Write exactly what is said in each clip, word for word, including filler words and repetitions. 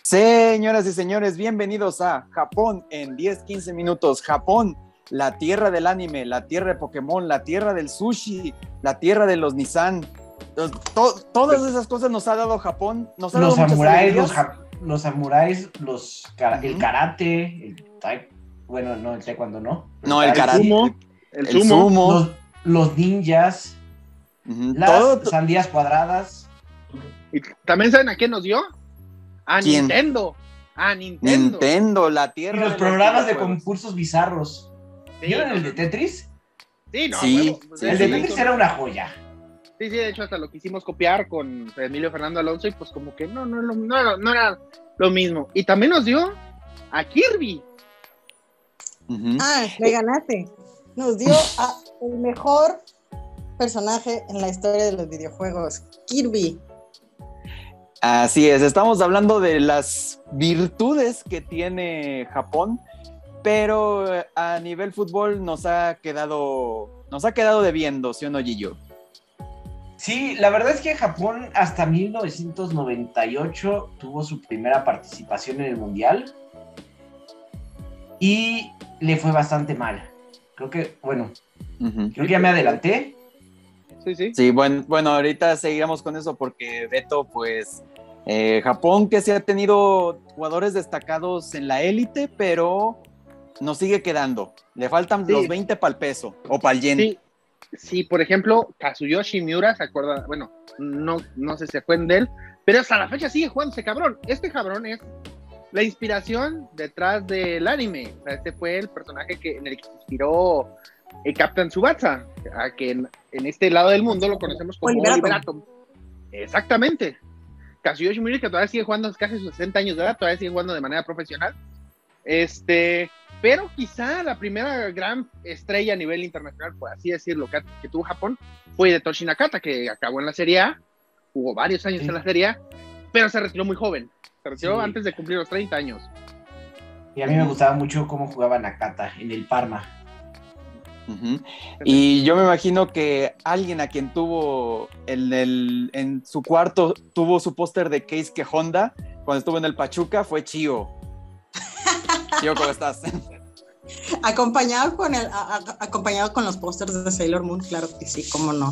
Señoras y señores, bienvenidos a Japón en diez quince minutos. Japón, la tierra del anime, la tierra de Pokémon, la tierra del sushi, la tierra de los Nissan. To- todas esas cosas nos ha dado Japón. Nos ha los dado samuráis, muchas los, ja- los samuráis, los kara- uh-huh. el karate, el tai- bueno, no, el taekwondo no. No, el tai- karate, sumo, el, el el sumo. sumo. Los, los ninjas, Uh-huh. las Todo- sandías cuadradas. ¿Y también saben a quién nos dio? A ¿Quién? Nintendo. A Nintendo. Nintendo, la Y tierra los de programas de videojuegos. concursos bizarros. Sí, ¿Vieron no, el de Tetris? Sí, no, Sí, huevo. sí, el sí. de Tetris era una joya. Sí, sí, de hecho hasta lo quisimos copiar con Emilio Fernando Alonso y pues como que no, no, no, no, era- no era lo mismo. Y también nos dio a Kirby. Uh-huh. Ah, le ganaste. Nos dio a el mejor personaje en la historia de los videojuegos, Kirby. Así es, estamos hablando de las virtudes que tiene Japón, pero eh, a nivel fútbol nos ha quedado, nos ha quedado debiendo, ¿sí o no, Gillo? Sí, la verdad es que Japón hasta mil novecientos noventa y ocho tuvo su primera participación en el Mundial y le fue bastante mal. Creo que, bueno, Uh-huh. creo que ya me adelanté. Sí, sí. Sí, bueno, bueno, ahorita seguiremos con eso porque Beto, pues, eh, Japón que sí ha tenido jugadores destacados en la élite, pero nos sigue quedando. Le faltan Sí. los veinte para el peso o para el yen. Sí, sí, por ejemplo, Kazuyoshi Miura, ¿se acuerda? Bueno, no, no sé si se acuerdan de él, pero hasta la fecha sigue jugando ese cabrón. Este cabrón es la inspiración detrás del anime. O sea, este fue el personaje que, en el que se inspiró el Captain Tsubasa, a que en, en este lado del mundo lo conocemos como Oliver Oliver Atom. Atom. Exactamente. Kazuyoshi Miura, que todavía sigue jugando casi sus sesenta años de edad, todavía sigue jugando de manera profesional. Este, pero quizá la primera gran estrella a nivel internacional, por así decirlo, que, que tuvo Japón, fue Hidetoshi Nakata, que acabó en la Serie A, jugó varios años Sí. en la Serie A, pero se retiró muy joven. Se retiró Sí. antes de cumplir los treinta años. Y a mí me gustaba mucho cómo jugaba Nakata en el Parma. Uh-huh. Y yo me imagino que alguien a quien tuvo en, el, en su cuarto tuvo su póster de Keisuke Honda cuando estuvo en el Pachuca fue Chio. Chio, ¿cómo estás? Acompañado con el, a- a- acompañado con los pósters de Sailor Moon, claro que sí, cómo no.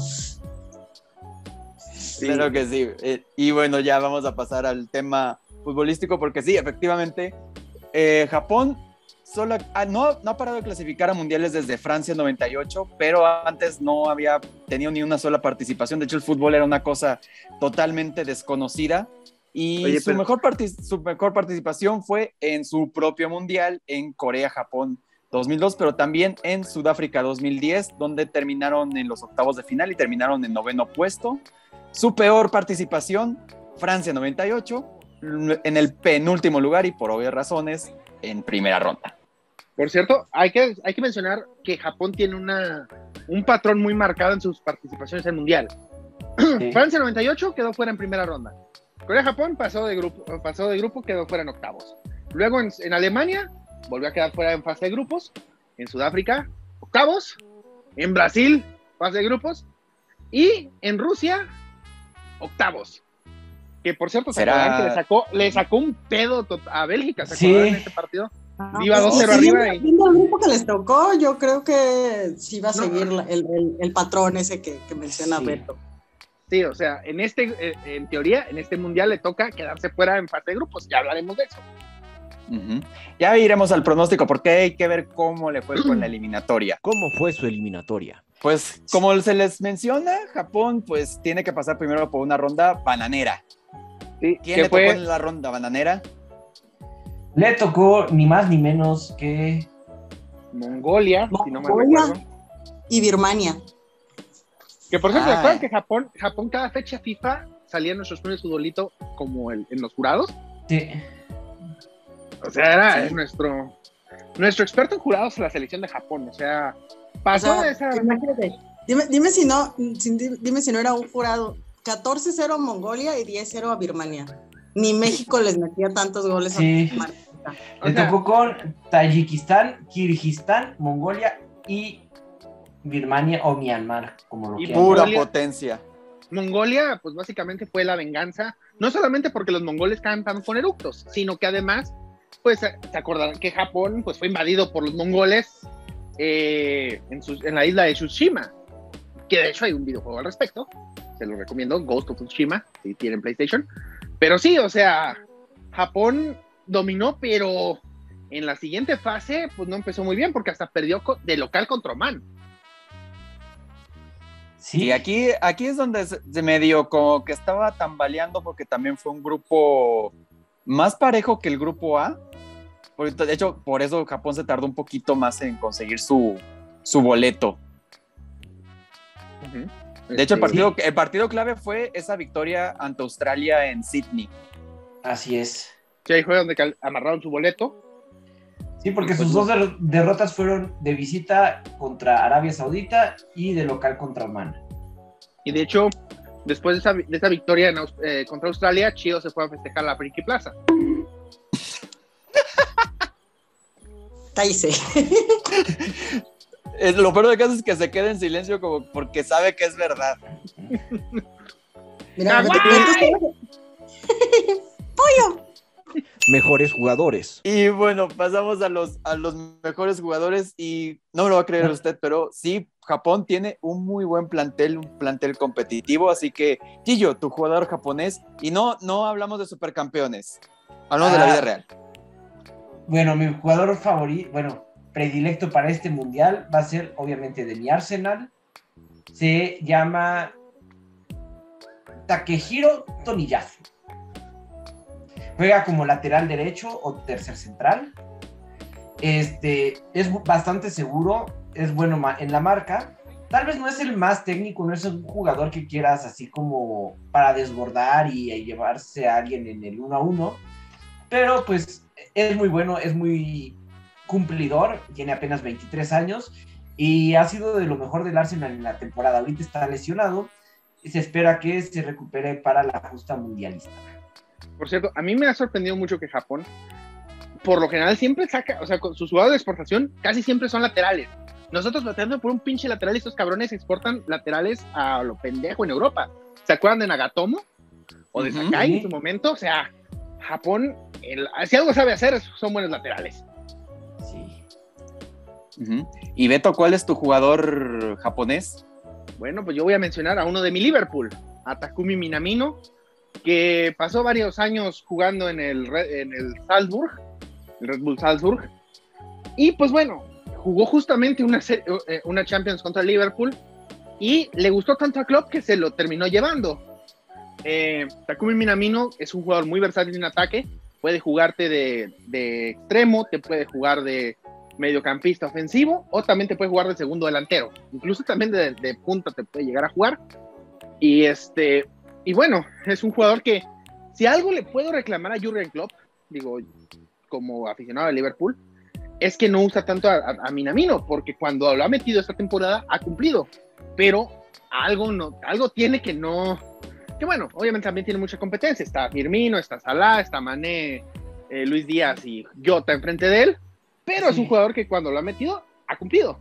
Claro que sí. Eh, y bueno, ya vamos a pasar al tema futbolístico porque sí, efectivamente, eh, Japón solo, ah, no, no ha parado de clasificar a mundiales desde Francia en noventa y ocho, pero antes no había tenido ni una sola participación. De hecho, el fútbol era una cosa totalmente desconocida y Oye, su, pero- mejor partic- su mejor participación fue en su propio mundial en Corea-Japón dos mil dos, pero también en Sudáfrica dos mil diez, donde terminaron en los octavos de final y terminaron en noveno puesto. Su peor participación, Francia noventa y ocho, en el penúltimo lugar y por obvias razones, en primera ronda. Por cierto, hay que, hay que mencionar que Japón tiene una, un patrón muy marcado en sus participaciones en el Mundial. Sí. Francia noventa y ocho quedó fuera en primera ronda. Corea-Japón pasó de grupo, pasó de grupo, quedó fuera en octavos. Luego en, en Alemania volvió a quedar fuera en fase de grupos. En Sudáfrica, octavos. En Brasil, fase de grupos. Y en Rusia, octavos. Que por cierto, ¿se ¿Será? acuerdan que le sacó, le sacó un pedo tot- a Bélgica? ¿Se Sí. acuerdan en este partido? Ah, Iba pues, dos cero sí, arriba viendo- y- viendo el grupo que les tocó, yo creo que sí va a No. seguir la- el, el- el patrón ese que, que menciona Sí. Beto. Sí, o sea, en este, eh, en teoría, en este mundial le toca quedarse fuera en fase de grupos. Ya hablaremos de eso. Uh-huh. Ya iremos al pronóstico porque hay que ver cómo le fue con la eliminatoria. ¿Cómo fue su eliminatoria? Pues como se les menciona, Japón pues tiene que pasar primero por una ronda bananera. Sí, ¿Quién que le fue tocó en la ronda bananera? Le tocó ni más ni menos que Mongolia, si no me Mongolia. recuerdo. Y Birmania. Que por cierto, Ah. ¿recuerdan que Japón, Japón cada fecha FIFA salían nuestros premios futbolito como el, en los jurados? sí, O sea, era Sí. es nuestro nuestro experto en jurados en la selección de Japón. O sea, O pasó sea, de esa. imagínate, dime, dime si no, si- dime si no era un jurado. catorce cero a Mongolia y diez cero a Birmania. Ni México les metía tantos goles Sí. a Martita. O le sea, tocó con Tayikistán, Kirguistán, Mongolia y Birmania o Myanmar, como lo Y quieran Pura Mongolia. potencia. Mongolia, pues básicamente fue la venganza No solamente porque los mongoles cantan con eructos, sino que además, pues, se acordarán que Japón pues, fue invadido por los mongoles eh, en, su, en la isla de Tsushima, que de hecho hay un videojuego al respecto, se lo recomiendo, Ghost of Tsushima, si tienen PlayStation. Pero sí, o sea, Japón dominó, pero en la siguiente fase, pues no empezó muy bien, porque hasta perdió de local contra Oman. Sí, y aquí, aquí es donde se, se medio como que estaba tambaleando, porque también fue un grupo más parejo que el grupo A. De hecho, por eso Japón se tardó un poquito más en conseguir su, su boleto. Uh-huh. De hecho, el partido, el partido clave fue esa victoria ante Australia en Sydney. Así es. Sí, ahí fue donde amarraron su boleto. Sí, porque sus dos der- derrotas fueron de visita contra Arabia Saudita y de local contra Oman. Y de hecho, después de esa, de esa victoria en, eh, contra Australia, Chido se fue a festejar a la Friki Plaza. Cállese. Lo peor de caso es que se queda en silencio como porque sabe que es verdad. Mira, te cuento. ¡Pollo! Mejores jugadores. Y bueno, pasamos a los, a los mejores jugadores y no me lo va a creer usted, pero sí, Japón tiene un muy buen plantel, un plantel competitivo, así que, Gillo, tu jugador japonés, y no, no hablamos de supercampeones, hablamos ah, de la vida real. Bueno, mi jugador favorito, bueno, predilecto para este mundial va a ser obviamente de mi Arsenal, se llama Takehiro Toniyasu. Juega como lateral derecho o tercer central. Este, es bastante seguro, es bueno en la marca. Tal vez no es el más técnico, no es un jugador que quieras así como para desbordar y, y llevarse a alguien en el uno a uno. Pero pues es muy bueno, es muy cumplidor, tiene apenas veintitrés años y ha sido de lo mejor del Arsenal en la temporada. Ahorita está lesionado y se espera que se recupere para la justa mundialista. Por cierto, a mí me ha sorprendido mucho que Japón, por lo general, siempre saca, o sea, con sus jugadores de exportación casi siempre son laterales. Nosotros bateando por un pinche lateral y estos cabrones exportan laterales a lo pendejo en Europa. ¿Se acuerdan de Nagatomo? O de Sakai uh-huh. en su momento. O sea, Japón, el, si algo sabe hacer, son buenos laterales. Sí. Uh-huh. Y Beto, ¿cuál es tu jugador japonés? Bueno, pues yo voy a mencionar a uno de mi Liverpool, a Takumi Minamino, que pasó varios años jugando en el, en el Salzburg, el Red Bull Salzburg, y pues bueno, jugó justamente una, una Champions contra el Liverpool, y le gustó tanto a Klopp que se lo terminó llevando. Eh, Takumi Minamino es un jugador muy versátil en ataque, puede jugarte de, de extremo, te puede jugar de mediocampista ofensivo, o también te puede jugar de segundo delantero, incluso también de, de punta te puede llegar a jugar, y este... Y bueno, es un jugador que, si algo le puedo reclamar a Jürgen Klopp, digo, como aficionado de Liverpool, es que no usa tanto a, a, a Minamino, porque cuando lo ha metido esta temporada, ha cumplido. Pero algo, no, algo tiene que no... Que bueno, obviamente también tiene mucha competencia. Está Firmino, está Salah, está Mané, eh, Luis Díaz y Jota enfrente de él. Pero sí. Es un jugador que cuando lo ha metido, ha cumplido.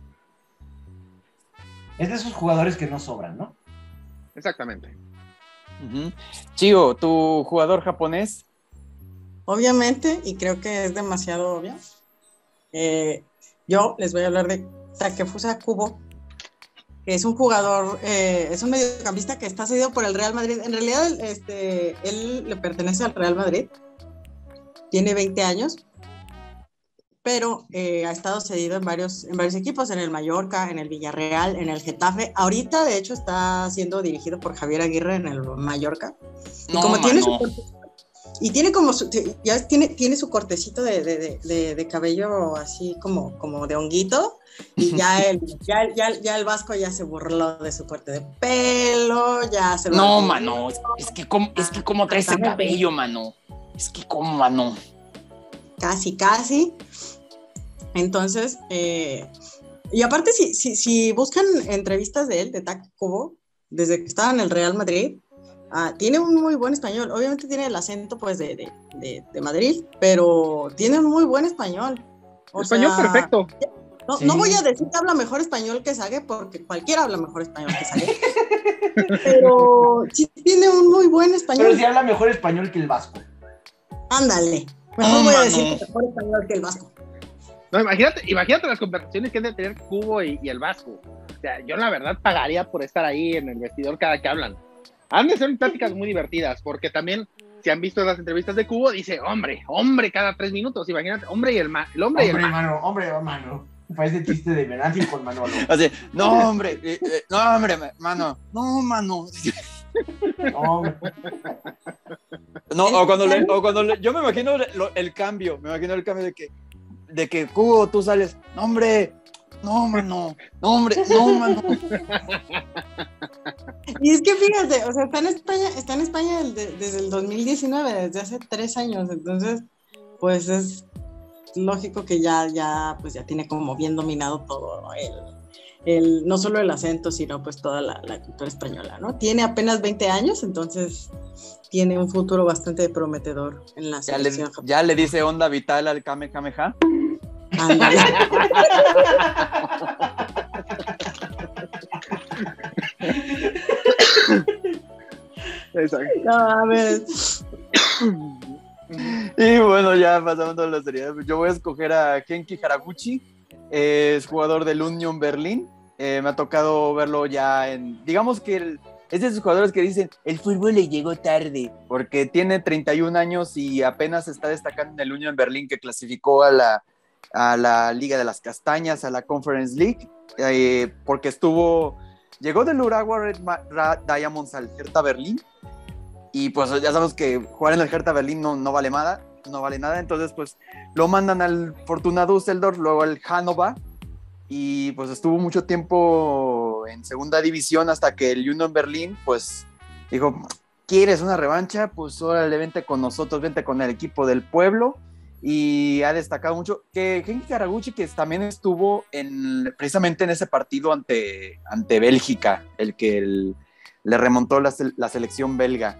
Es de esos jugadores que no sobran, ¿no? Exactamente. Uh-huh. Chigo, ¿tu jugador japonés? Obviamente, y creo que es demasiado obvio, eh, yo les voy a hablar de Takefusa Kubo, que es un jugador, eh, es un mediocampista que está cedido por el Real Madrid. En realidad, este, él le pertenece al Real Madrid, tiene veinte años, pero eh, ha estado cedido en varios, en varios equipos, en el Mallorca, en el Villarreal, en el Getafe. Ahorita, de hecho, está siendo dirigido por Javier Aguirre en el Mallorca. Y no, como tiene no. su, y tiene como su, ya tiene, tiene su cortecito de, de, de, de cabello así como, como de honguito, y ya el, ya, ya, ya el Vasco ya se burló de su corte de pelo, ya se lo... No, mano, es, es que como, es que como trae ese cabello, mano. Es que como, mano. Casi, casi. Entonces, eh, y aparte, si, si, si buscan entrevistas de él, de Tac Kubo, desde que estaba en el Real Madrid, uh, tiene un muy buen español. Obviamente tiene el acento, pues, de, de, de, de Madrid, pero tiene un muy buen español. O español sea, perfecto. No, Sí. no voy a decir que habla mejor español que Sague, porque cualquiera habla mejor español que Sague. Pero sí tiene un muy buen español. Pero si habla mejor español que el vasco. Ándale. Mejor No, voy a mano. decir que mejor español que el vasco. No, imagínate, imagínate las conversaciones que han de tener Cubo y, y el Vasco. O sea, yo la verdad pagaría por estar ahí en el vestidor cada que hablan. Han de ser pláticas muy divertidas, porque también, si han visto las entrevistas de Cubo, dice, hombre, hombre, cada tres minutos, imagínate, hombre y el, ma el hombre, Hombre, y el ma mano, hombre, mano. Parece chiste de Venancio con Manolo. Así, no, hombre, eh, eh, no, hombre, mano, no, mano. Hombre. No, o cuando le, o cuando le, yo me imagino lo, el cambio, me imagino el cambio de que, de que Cubo, tú sales, no, hombre, no, mano, no, hombre, no, mano. Y es que fíjate, o sea, está en España, está en España desde, desde el dos mil diecinueve, desde hace tres años, entonces, pues es lógico que ya, ya, pues ya tiene como bien dominado todo, ¿no? el, el, no solo el acento, sino pues toda la, la cultura española, ¿no? Tiene apenas veinte años, entonces tiene un futuro bastante prometedor en la Ya le, selección. ya le dice onda vital al Kamehameha. Ándale. Exacto. No, a ver. Y bueno, ya pasando a la seriedad, yo voy a escoger a Genki Haraguchi, eh, es jugador del Union Berlín. Eh, me ha tocado verlo ya en, digamos que el, es de esos jugadores que dicen, el fútbol le llegó tarde, porque tiene treinta y un años y apenas está destacando en el Union Berlín, que clasificó a la, a la Liga de las Castañas, a la Conference League, eh, porque estuvo, llegó del Urawa Red Diamonds al Hertha Berlín, y pues ya sabemos que jugar en el Hertha Berlín no, no vale nada, no vale nada, entonces pues lo mandan al Fortuna Düsseldorf, luego al Hannover, y pues estuvo mucho tiempo en segunda división hasta que el Union Berlin pues dijo, ¿quieres una revancha? Pues órale, vente con nosotros, vente con el equipo del pueblo, y ha destacado mucho que Genki Haraguchi, que también estuvo en, precisamente en ese partido ante, ante Bélgica, el que el, le remontó la, la selección belga.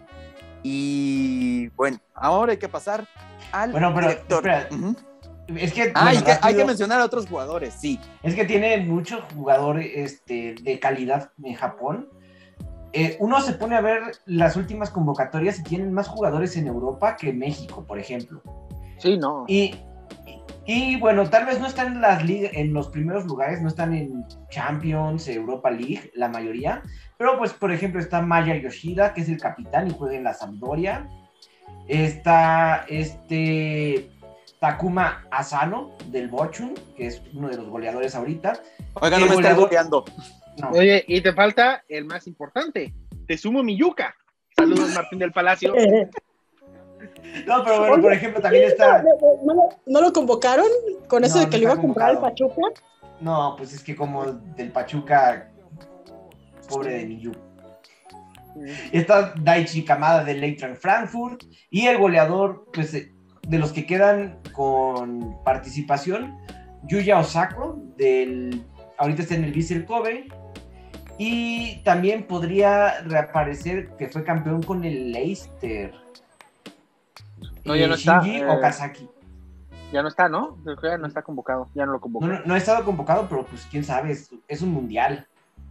Y bueno, ahora hay que pasar al Bueno, pero director. espera, Uh-huh. es que, Ah, bueno, hay, que, hay rápido, que mencionar a otros jugadores, sí. es que tiene muchos jugadores este, de calidad en Japón. Eh, uno se pone a ver las últimas convocatorias y tienen más jugadores en Europa que en México, por ejemplo. Sí, no. Y, y, y bueno, tal vez no están en las ligas, en los primeros lugares, no están en Champions, Europa League, la mayoría. Pero pues, por ejemplo, está Maya Yoshida, que es el capitán y juega en la Sampdoria. Está este Takuma Asano del Bochum, que es uno de los goleadores ahorita. Oiga, no El me estés goleador- goleando. No, Oye, y te falta el más importante, Tetsumo Miyuka. Saludos, Martín del Palacio. no, pero bueno, por ejemplo, también está... ¿No, lo- no lo convocaron con eso No, de que no lo iba a está comprar el convocado. Pachuca? No, pues es que como del Pachuca, pobre de Miyu. Está Daichi Kamada del Eintracht Frankfurt y el goleador, pues, de los que quedan con participación, Yuya Osako, del, ahorita está en el Vissel Kobe, y también podría reaparecer que fue campeón con el Leicester. No, ya no Eh, está, Shinji eh, Okazaki. Ya no está, ¿no? Creo que ya no está convocado, ya no lo convocó. No, no, no ha estado convocado, pero pues quién sabe, es, es un mundial.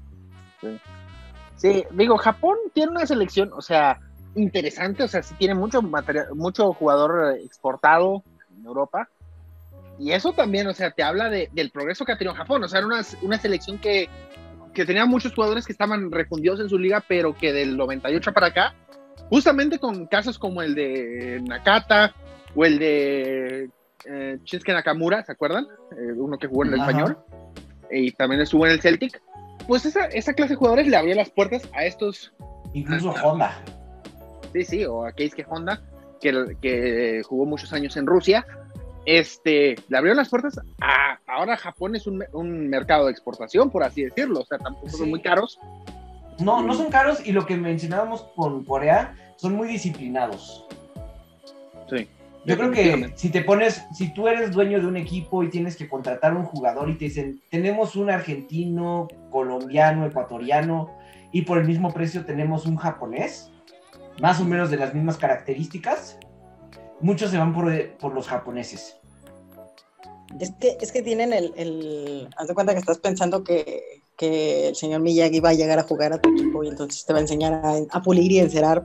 Sí, digo, Japón tiene una selección, o sea, interesante, o sea, sí tiene mucho material, mucho jugador exportado en Europa, y eso también, o sea, te habla de, del progreso que ha tenido Japón, o sea, era una, una selección que, que tenía muchos jugadores que estaban refundidos en su liga, pero que del noventa y ocho para acá, justamente con casos como el de Nakata, o el de eh, Shinsuke Nakamura, ¿se acuerdan? Eh, uno que jugó en el Ajá. español, y también estuvo en el Celtic. Pues esa, esa clase de jugadores le abrió las puertas a estos, Incluso Honda. sí, sí, o a Keisuke Honda, que, que jugó muchos años en Rusia, este, le abrieron las puertas a, ahora Japón es un, un mercado de exportación, por así decirlo, o sea, tampoco Sí. son muy caros. No, no son caros y lo que mencionábamos con Corea, son muy disciplinados. Sí. Yo creo que definitivamente. si te pones, si tú eres dueño de un equipo y tienes que contratar un jugador y te dicen, tenemos un argentino, colombiano, ecuatoriano y por el mismo precio tenemos un japonés, más o menos de las mismas características, muchos se van por, por los japoneses. Es que, es que tienen el, el... Haz de cuenta que estás pensando que, que el señor Miyagi va a llegar a jugar a tu equipo y entonces te va a enseñar a, a pulir y encerar.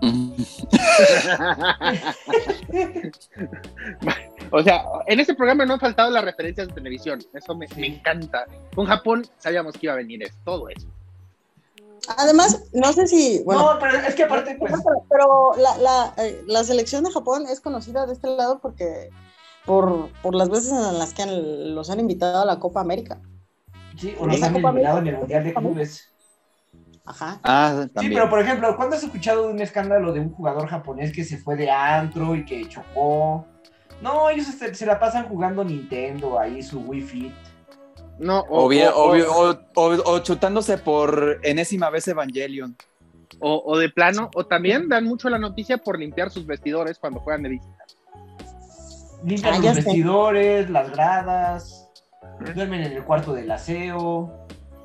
O sea, en este programa no han faltado las referencias de televisión. Eso me, me encanta. Con Japón sabíamos que iba a venir eso, todo eso. Además, no sé si... Bueno, no, pero es que aparte, pues... Pero, pero la, la, eh, la selección de Japón es conocida de este lado porque... Por, por las veces en las que han, los han invitado a la Copa América. Sí, o los han eliminado en el Mundial de Clubes. Ajá. Ah, Sí, también. pero por ejemplo, ¿cuándo has escuchado de un escándalo de un jugador japonés que se fue de antro y que chocó? No, ellos se, se la pasan jugando Nintendo, ahí su Wii Fit. No, O, o, bien, o, o, o, o- o- o chutándose por enésima vez Evangelion. o- o de plano, o también dan mucho la noticia por limpiar sus vestidores cuando juegan de visita. Limpian Ah, los ya sé. vestidores, las gradas, duermen en el cuarto del aseo.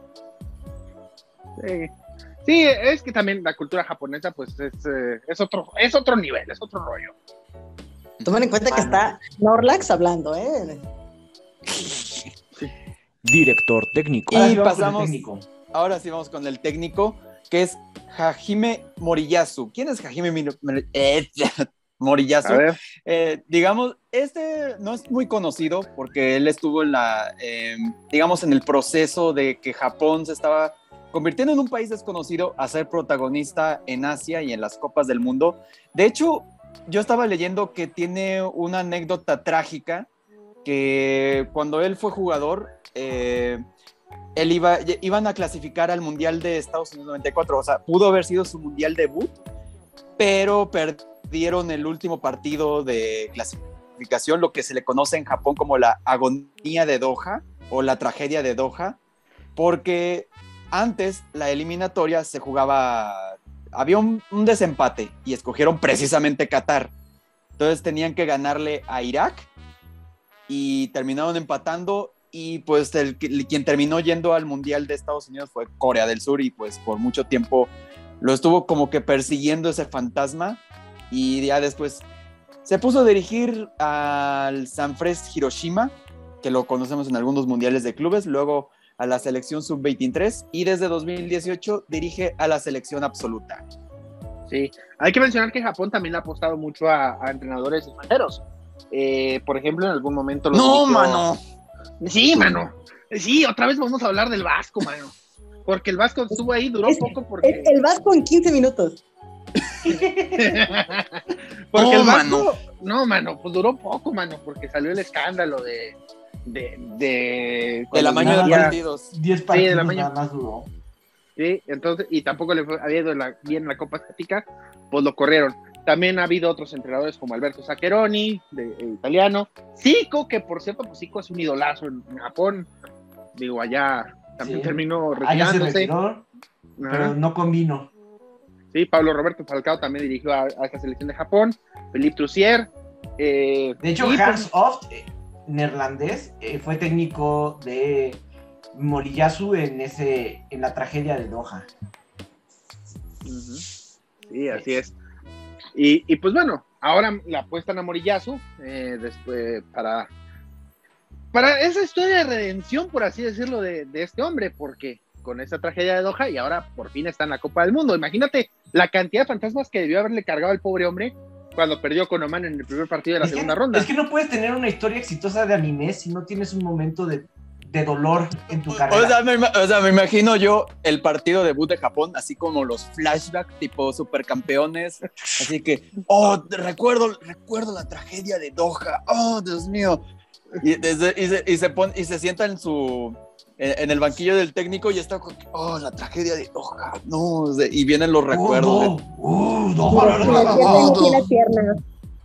Sí. Sí, es que también la cultura japonesa, pues es, eh, es otro, es otro nivel, es otro rollo. Tomen en cuenta que está Norlax hablando, ¿eh? Director técnico. Ahora Y sí vamos con el pasamos- técnico. Ahora sí vamos con el técnico, que es Hajime Moriyasu. ¿Quién es Hajime Mi- Mi- eh, Moriyasu? A ver, Eh, digamos, este no es muy conocido porque él estuvo en la, eh, digamos, en el proceso de que Japón se estaba convirtiendo en un país desconocido a ser protagonista en Asia y en las Copas del Mundo. De hecho, yo estaba leyendo que tiene una anécdota trágica que cuando él fue jugador, eh, él iba, iban a clasificar al Mundial de Estados Unidos noventa y cuatro, o sea, pudo haber sido su Mundial debut, pero perdieron el último partido de clasificación, lo que se le conoce en Japón como la agonía de Doha o la tragedia de Doha, porque antes la eliminatoria se jugaba, había un, un desempate y escogieron precisamente Qatar, entonces tenían que ganarle a Irak y terminaron empatando y pues el, el- quien terminó yendo al Mundial de Estados Unidos fue Corea del Sur y pues por mucho tiempo lo estuvo como que persiguiendo ese fantasma y ya después se puso a dirigir al Sanfrecce Hiroshima, que lo conocemos en algunos mundiales de clubes, luego a la selección sub veintitrés y desde dos mil dieciocho dirige a la selección absoluta. sí. Hay que mencionar que Japón también le ha apostado mucho a, a entrenadores extranjeros. Eh, por ejemplo, en algún momento lo ¡No, dirigió- mano! Sí, mano. Sí, otra vez vamos a hablar del Vasco, mano. Porque el Vasco estuvo ahí, duró Es- poco porque... El, el Vasco en quince minutos. porque No, el Vasco... mano. No, mano, pues duró poco, mano, porque salió el escándalo de... De, de, Del amaño de dirigía- partidos. Diez de partidos la mañana. nada más duró. Sí, entonces, y tampoco le fue, había ido la- bien en la Copa Asiática, pues lo corrieron. También ha habido otros entrenadores como Alberto Zaccheroni, de, eh, italiano. Zico, que por cierto, pues Zico es un idolazo en, en Japón. Digo, allá también Sí. terminó Allá se retirándose. retiró, Ajá. pero no convino. Sí, Pablo Roberto Falcao también dirigió a, a esta selección de Japón. Philippe Troussier. Eh, De hecho, y, pues, Hans Oft, eh, neerlandés, eh, fue técnico de Moriyasu en, ese, en la tragedia de Doha. Ujú. Sí, así es. Y, y pues bueno, ahora la apuestan a Moriyasu eh, después para, para esa historia de redención, por así decirlo, de, de este hombre, porque con esa tragedia de Doha y ahora por fin está en la Copa del Mundo. Imagínate la cantidad de fantasmas que debió haberle cargado al pobre hombre cuando perdió con Oman en el primer partido de la Es que, segunda ronda. es que no puedes tener una historia exitosa de anime si no tienes un momento de, de dolor en tu O carrera. sea, me, ima- o sea, me imagino yo el partido debut de Japón, así como los flashbacks tipo supercampeones, así que, oh, recuerdo, recuerdo la tragedia de Doha, oh, Dios mío, y, desde- y se, y se pon- y se sienta en su, en, en el banquillo del técnico y está, como que, oh, la tragedia de Doha, no, de- y vienen los recuerdos. de- Uh, no, uh, Y la pierna no no. tiene piernas.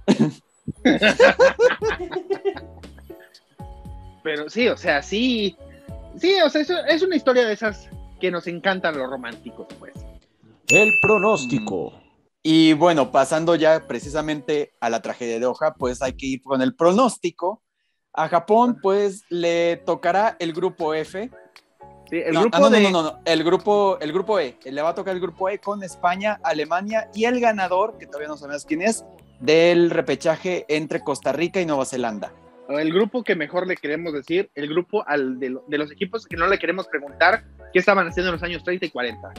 Pero sí, o sea, sí, sí, o sea, es, es una historia de esas que nos encantan los románticos, pues. El pronóstico. Y bueno, pasando ya precisamente a la tragedia de Doha, pues hay que ir con el pronóstico. A Japón, pues le tocará el grupo F. Sí, el No, grupo ah, no, no, de... no, no, no, el grupo, el grupo E. Le va a tocar el grupo E con España, Alemania y el ganador, que todavía no sabemos quién es, del repechaje entre Costa Rica y Nueva Zelanda. el grupo que mejor le queremos decir, el grupo al de, lo, de los equipos que no le queremos preguntar qué estaban haciendo en los años treinta y cuarenta.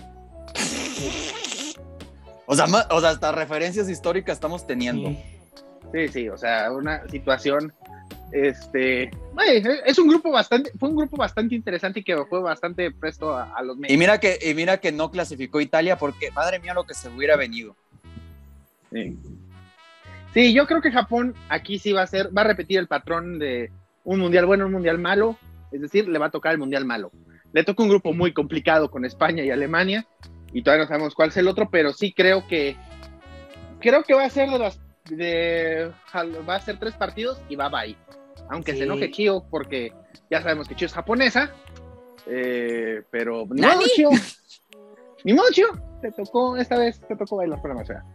O sea, ma- o sea, hasta referencias históricas estamos teniendo. Sí. Sí, sí, o sea, una situación, este, güey, es un grupo bastante, fue un grupo bastante interesante y que fue bastante presto a, a los Y medios. mira que, y mira que no clasificó Italia porque, madre mía, lo que se hubiera venido. Sí. Sí, yo creo que Japón aquí sí va a ser, va a repetir el patrón de un mundial bueno, un mundial malo, es decir, le va a tocar el mundial malo. Le toca un grupo muy complicado con España y Alemania, y todavía no sabemos cuál es el otro, pero sí creo que, creo que va a ser de los, de, va a ser tres partidos y va bye. Aunque Sí. se enoje Chio, porque ya sabemos que Chio es japonesa, eh, pero ni ¿Nani? modo, Chio, ni modo, Chio, te tocó, esta vez te tocó bailar con la más fea.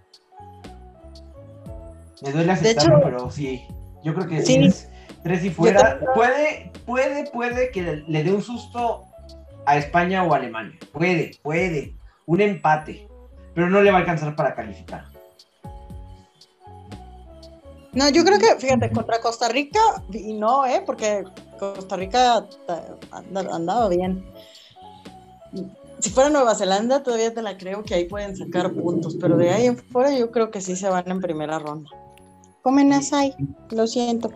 Me duele De aceptarlo, hecho- pero sí. Yo creo que Sí. sí. es tres y fuera. también- Puede, puede, puede que le, le dé un susto a España o a Alemania. Puede, puede. Un empate. Pero no le va a alcanzar para calificar. No, yo creo que, fíjate, contra Costa Rica, y no, ¿eh? Porque Costa Rica ta- anda- andaba bien. Si fuera Nueva Zelanda, todavía te la creo que ahí pueden sacar puntos, pero de ahí en fuera yo creo que sí se van en primera ronda. Comen asai, lo siento.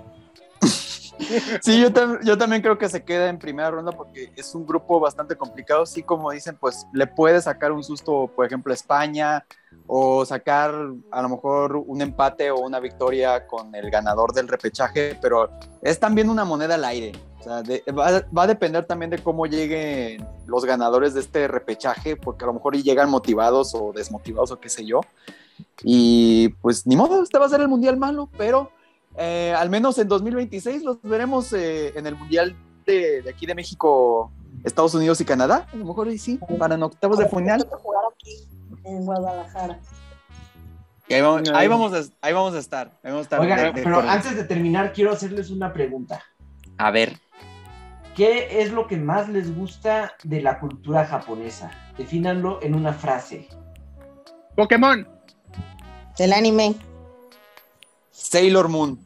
Sí, yo, tam- yo también creo que se queda en primera ronda porque es un grupo bastante complicado. Sí, como dicen, pues le puede sacar un susto, por ejemplo, a España, o sacar a lo mejor un empate o una victoria con el ganador del repechaje, pero es también una moneda al aire. O sea, de- va, va a depender también de cómo lleguen los ganadores de este repechaje, porque a lo mejor llegan motivados o desmotivados o qué sé yo. Y pues ni modo, este va a ser el mundial malo, pero eh, al menos en dos mil veintiséis los veremos eh, en el mundial de, de aquí de México, Estados Unidos y Canadá. A lo mejor ahí sí, para en octavos de final. Jugar aquí en Guadalajara. Y ahí, vamos, ahí, vamos a, ahí vamos a estar. Ahí vamos a estar Oigan, de- de pero acuerdo. antes de terminar, quiero hacerles una pregunta. A ver. ¿Qué es lo que más les gusta de la cultura japonesa? Defínanlo en una frase. Pokémon. Del anime. Sailor Moon.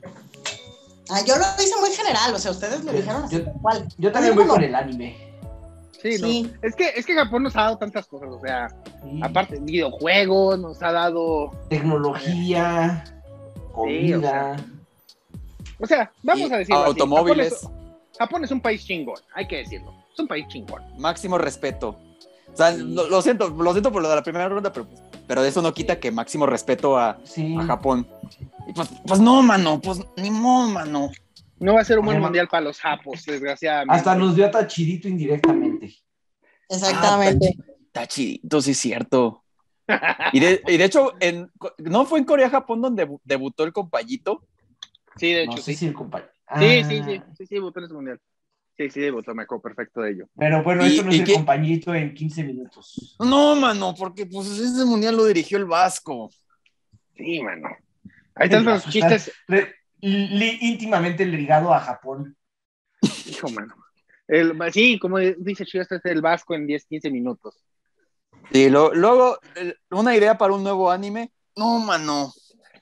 Ah, yo lo hice muy general, o sea, ustedes lo dijeron así. Yo- ¿Cuál? Yo también Así voy como- con el anime. Sí, Sí. no. Es que, es que Japón nos ha dado tantas cosas, o sea, Sí. aparte videojuegos, nos ha dado, Tecnología, comida. o sea, vamos Y a decirlo así, automóviles. Japón es, Japón es un país chingón, hay que decirlo, es un país chingón. Máximo respeto. O sea, lo, lo siento, lo siento por lo de la primera ronda, pero, pero eso no quita que máximo respeto a, Sí. a Japón. Y pues, pues no, mano, pues ni modo, mano. No va a ser un buen Además- mundial para los japos, desgraciadamente. Hasta nos dio tachidito indirectamente. Exactamente. Ah, está chidito, sí es cierto. Y de, y de hecho, en, ¿no fue en Corea-Japón donde debu- debutó el compayito? Sí, de No hecho, sé sí. si el compañero. Sí, sí, sí, sí, sí, debutó en ese mundial. Sí, sí, debutó, me acuerdo perfecto de ello. Pero bueno, ¿Y- esto no y es el qué? compañito en quince minutos. No, mano, porque pues ese mundial lo dirigió el Vasco. Sí, mano. Hay tantos Está chistes, re- li- íntimamente ligado a Japón. hijo, mano. El, sí, como dice Chio, este es el Vasco en diez, quince minutos. Sí, lo- luego, eh, una idea para un nuevo anime. No, mano.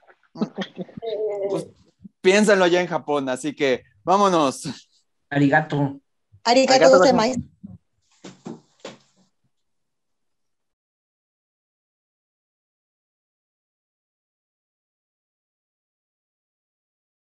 Pues piénsalo allá en Japón, así que vámonos. Arigato. Arigato Arigato gozaimasu.